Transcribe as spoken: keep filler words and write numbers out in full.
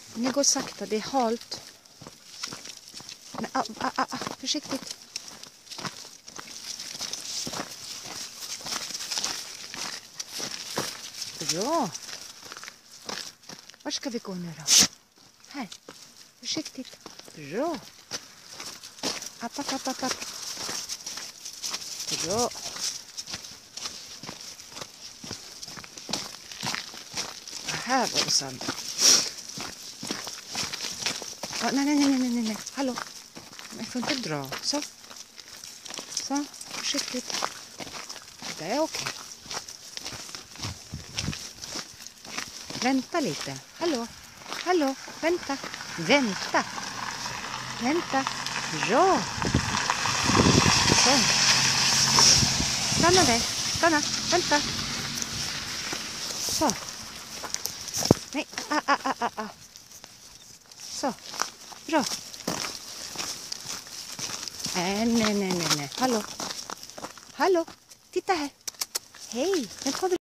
Ni går sakta, det är halt. Men, ah, ah, ah, försiktigt. Bra. Var ska vi gå nu då? Här. Försiktigt. Bra. App, app, app, app, app. Bra. Här var det sand. Ah, nej, nej, nej, nej, nej, nej. Hallå. Jag får inte dra. Så. Så. Försiktigt. Det är okej. Vänta lite. Hallå. Hallå. Vänta. Vänta. Vänta. Bra. Så. Stanna där. Stanna. Vänta. Så. Nej. Ah, ah, ah, ah, ah. Så. Bra. Nej, nej, nej, nej, nej. Hallå. Hallå. Titta här. Hej. Den kommer.